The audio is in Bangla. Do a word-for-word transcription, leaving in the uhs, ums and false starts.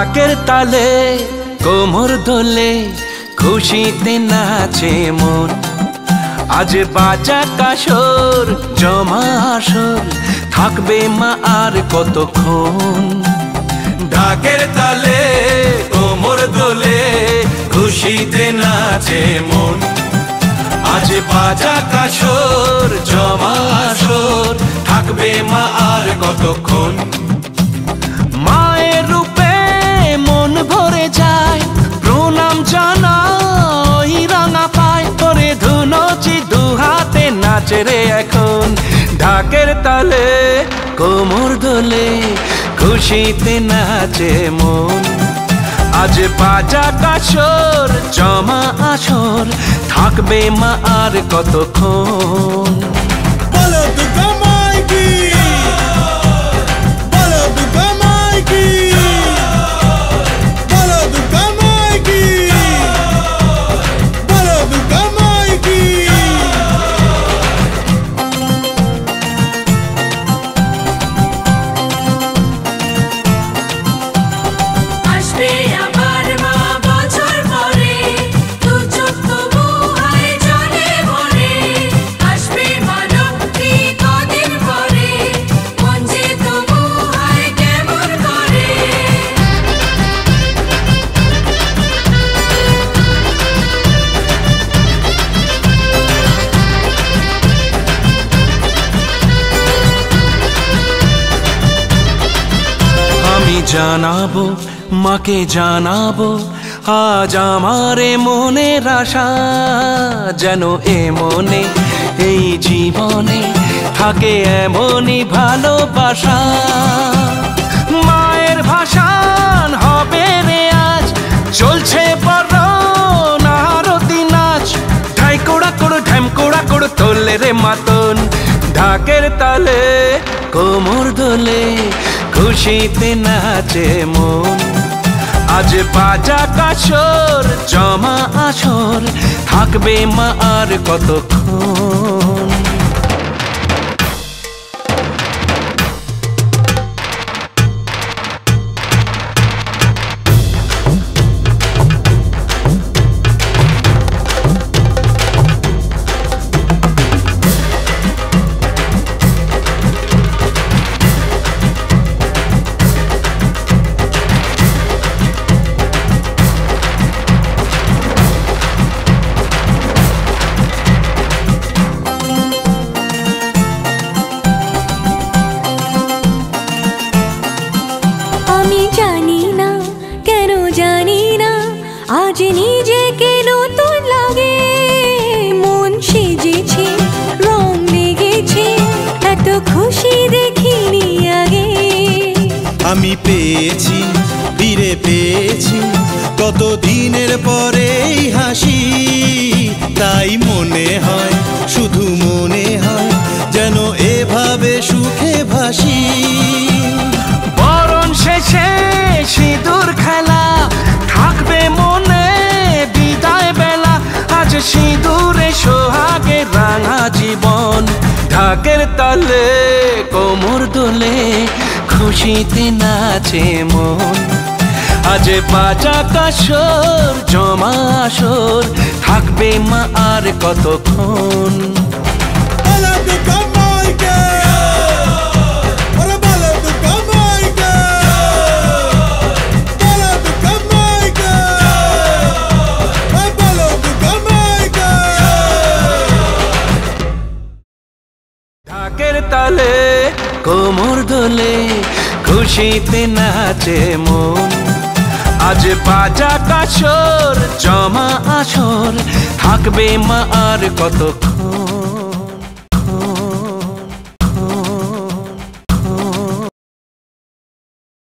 ঢাকের তালে কোমর দোলে খুশিতে নাচে মন। আজ বাজা কাসর জমা আসর থাকবে মা আর কতক্ষণ। ঢাকের তালে কোমর দোলে খুশিতে নাচে মন। আজ বাজা কাসর জমা আসর থাকবে মা আর কতক্ষণ। মায়ের রূপে মন ভরে যায় প্রণাম জানাই রাঙা পায় করে ধুনচি দু হাতে নাচে রে এখন। ঢাকের তালে কোমর দোলে খুশিতে নাচে মন। আজ বাজা কাসর জমা আসর থাকবে মা আর কতক্ষণ। বলো দুর্গা মাই কি, বলো দুর্গা মাই কি, বলো দুর্গা মাই কি, বলো দুর্গা মাই কি। আসবে আবার মা বছর পরে, দু চোখ তবু হয় জলে ভরে। আসবে মা লক্ষ্মী কদিন পরে, মন যে তবু হয় কেমন করে। আমি জানাবো মাকে জানাবো আজ আমারে মনের আশা। যেন এ মনে এই জীবনে থাকে এমনই ভালোবাসা। মায়ের ভাষান হবে রে আজ চলছে বড় আরতি নাচ। ঢাই কোড়া কোড়ো ঢ্যাম কোড়া কোড়ো তোলে রে মাতন। ঢাকের তালে কোমর দোলে খুশিতে নাচে মন। আজ বাজা কাসর জমা আসর থাকবে মা আর কতক্ষণ। আমি জানি না কেন জানি না আজ নিজেকে নতুন লাগে। মন সেজেছে রং লেগেছে এত খুশি দেখিনি আগে। আমি পেয়েছি ফিরে পেয়েছি কত দিনের পরে এই হাসি। তাই মনে হয় শুধু মনে হয় যেন এভাবে সুখে ভাসি। বরণ শেষে সিঁদুর খেলা থাকবে মনে বিদায় বেলা। আজ সিঁদুরে সোহাগে রাঙা জীবন। ঢাকের তালে কোমর দোলে খুশিতে নাচে মন। আজ বাজা কাসর জমা আসর থাকবে মা আর কতক্ষণ। বলো দুর্গা মাই কি, ওরে বলো দুর্গা মাই কি, বলো দুর্গা মাই কি, ওরে বলো দুর্গা মাই কি। ঢাকের তালে কোমর দোলে খুশিতে নাচে মন। আজ বাজা কাসর জমা আসর থাকবে মা আর কতক্ষণ।